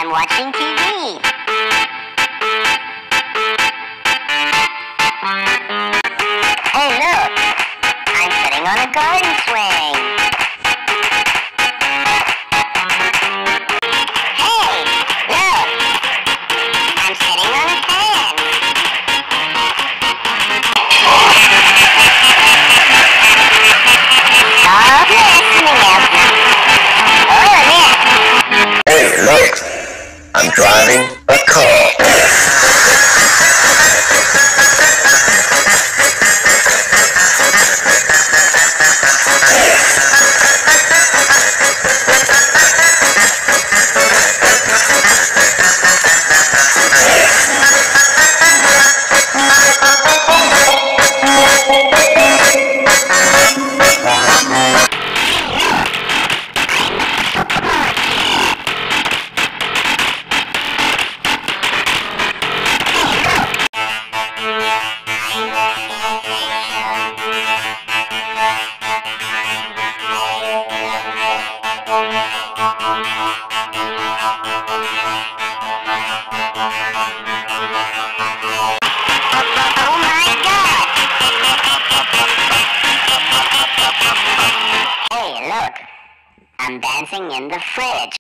I'm watching TV. Hey, look! I'm sitting on a garden swing. Hey, look! I'm sitting on a fan. Stop listening, Elsa. Oh, yeah. Hey, look! I'm driving a car. Oh my God! Hey, look! I'm dancing in the fridge.